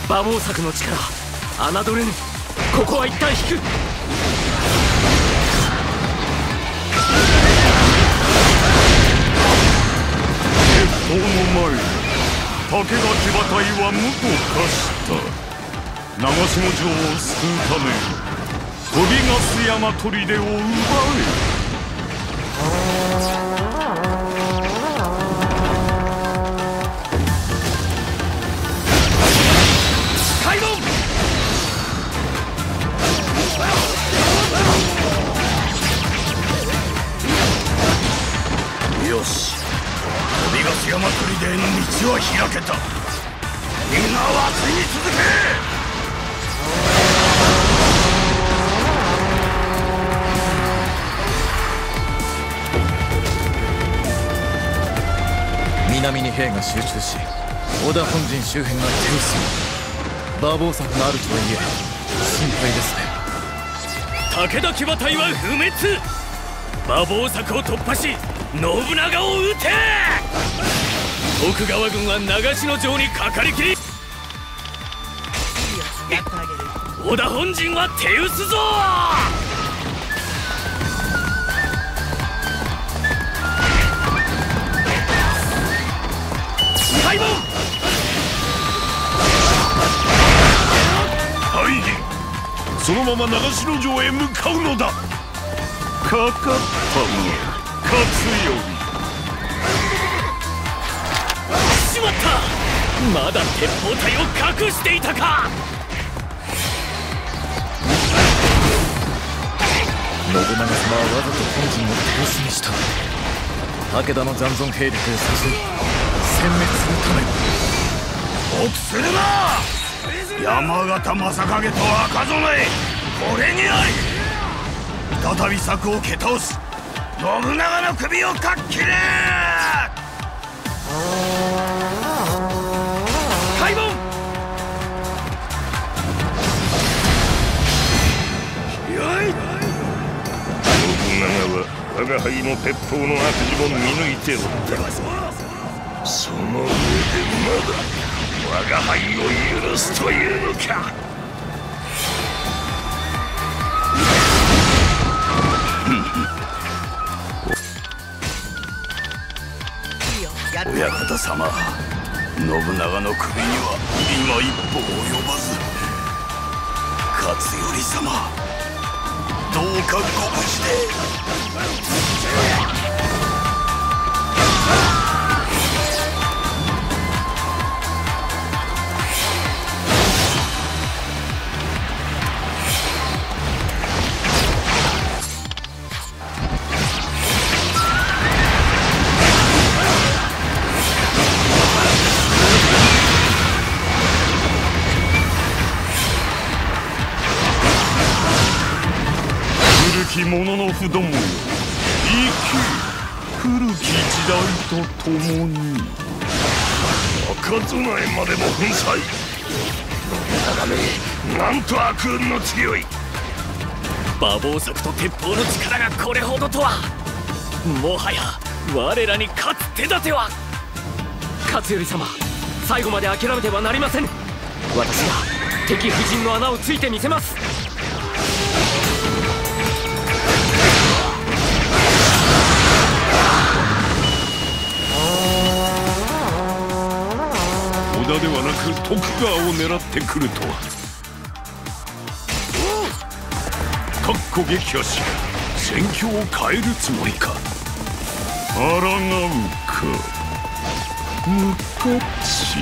馬防柵の力侮れぬ。ここは一旦引く。 鉄砲の前に武田騎馬隊は無と化した。長篠城を救うため飛びガス山砦を奪え。 よし、飛びガス山砦への道は開けた。みんなは追い続け。 南に兵が集中し、織田本陣周辺が手薄に。馬防柵があるとはいえ心配ですね。 武田騎馬隊は不滅。馬防柵を突破し信長を討て。徳川軍は長篠城にかかりきり。織田本陣は手薄ぞ。開門。 大義、そのまま長篠城へ向かうのだ。かかったの勝頼。 しまった。まだ鉄砲隊を隠していたか。 信長様はわざと本陣を手薄にした。武田の残存兵力を誘い殲滅するため。 臆するな。山形正景と赤備え、これにあり。再び策を蹴倒し信長の首をかっきれ。 開門。 信長は我が輩の鉄砲の悪事も見抜いておった。その上でまだ我が輩を許すというのか。 親方様、信長の首には今一歩及ばず。勝頼様、どうかご無事で。 古き者の不どもよ、生き古き時代と共に。赤備えまでも粉砕。信長め、なんと悪運の強い。 馬防柵と鉄砲の力がこれほどとは。もはや我らに勝つ手立ては。勝頼様、最後まで諦めてはなりません。私が敵布陣の穴をついてみせます。 織田ではなく徳川を狙ってくるとは。かっこ撃破し戦況を変えるつもりか。抗うか無価値。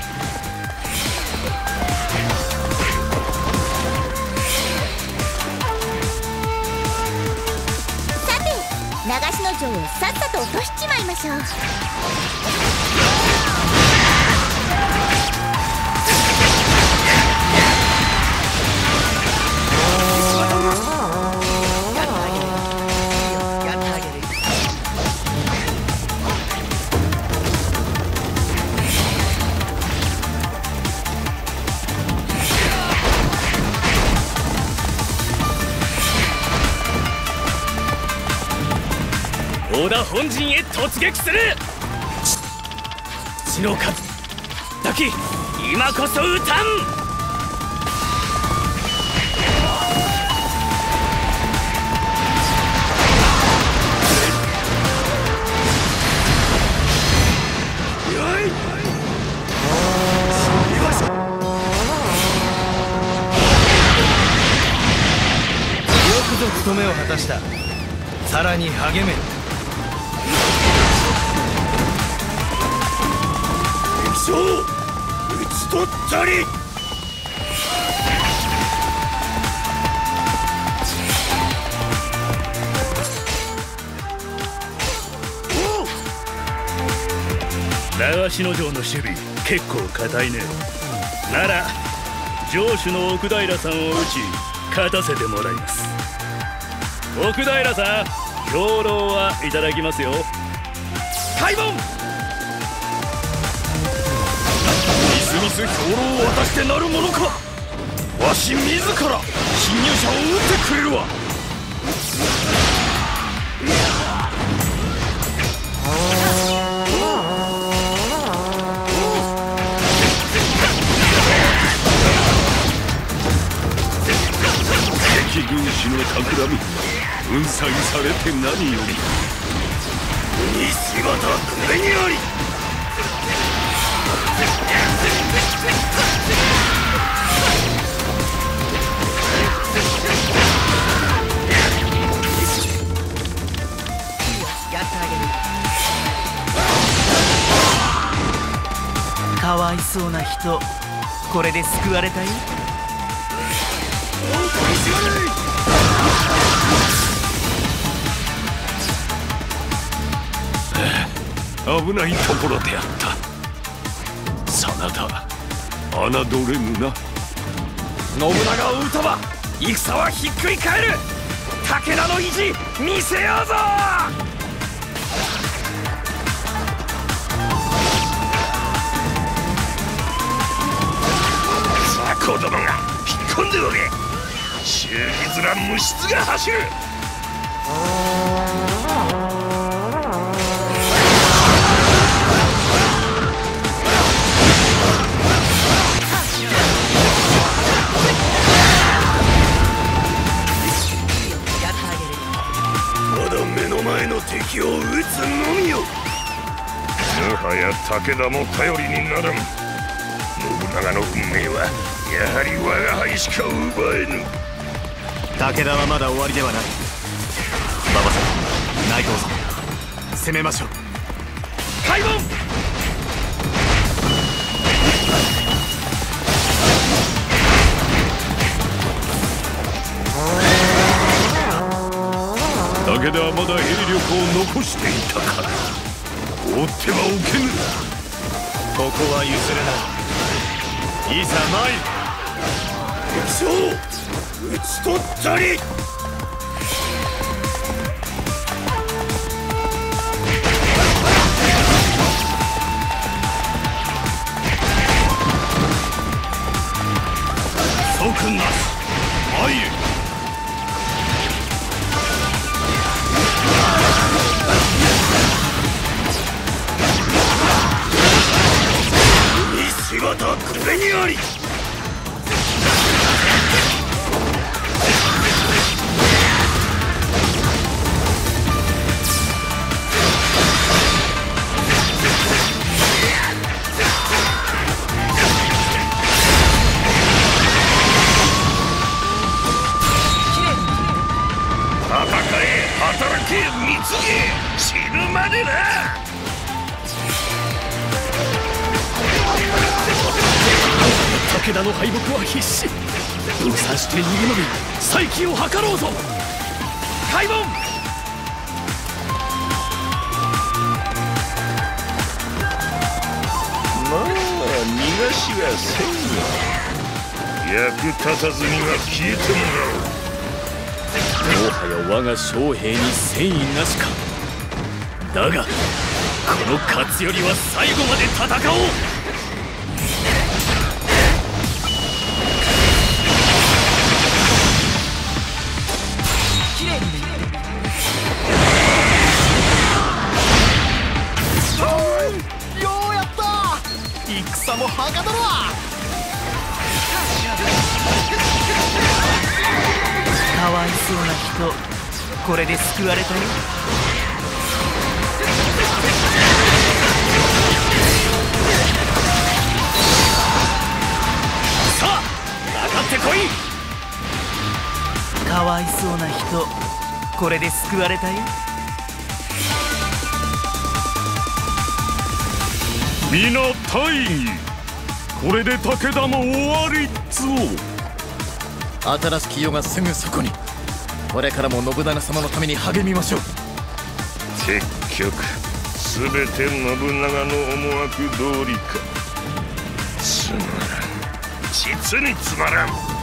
さて、長篠城をさっさと落としちまいましょう。 織田本陣へ突撃する。血の数だけ今こそ討たん。 務めを果たした。さらに励め。 敵将討ち取ったり。 長篠城の守備結構堅いね。なら城主の奥平さんを討ち勝たせてもらいます。奥平さん、兵糧はいただきますよ。 開門。 みすみす兵糧を渡してなるものか。わし自ら侵入者を撃ってくれるわ。敵軍師の企み粉砕されて何より。 西畑これにあり。 やってあげる。かわいそうな人、これで救われたよ。 危ないところであった。真田侮れぬな。 信長を討たば戦はひっくり返る。武田の意地見せようぞ。 雑魚どもが引っ込んでおれ。忠義面無質が走る。まだ目の前の敵を撃つのみよ。もはや武田も頼りにならん。信長の運命はやはり我が輩しか奪えぬ。 武田はまだ終わりではない。馬場さん、内藤さん、攻めましょう。 開門。 武田はまだ兵力を残していたか。放ってはおけぬ。 ここは譲れない。いざ参る。 敵将討ち取ったり。 即なし前へ。 西畑これにあり。働け蜜毛、死ぬまでな。 武田の敗北は必至。分散して逃げ延び再起を図ろうぞ。開門。 まあ逃がしはせんよ。役立たずには消えてもらおう。 もはや我が将兵に戦意なしか。だがこの勝頼は最後まで戦おう。 ようやった。戦もはかどるわ。 そうな人これで救われたよ。 さあ上がってこい。 かわいそうな人これで救われたよ。 皆大義、これで武田も終わりっつお。 新しき世がすぐそこに。これからも信長様のために励みましょう。 結局全て信長の思惑通りか。つまらん、実につまらん。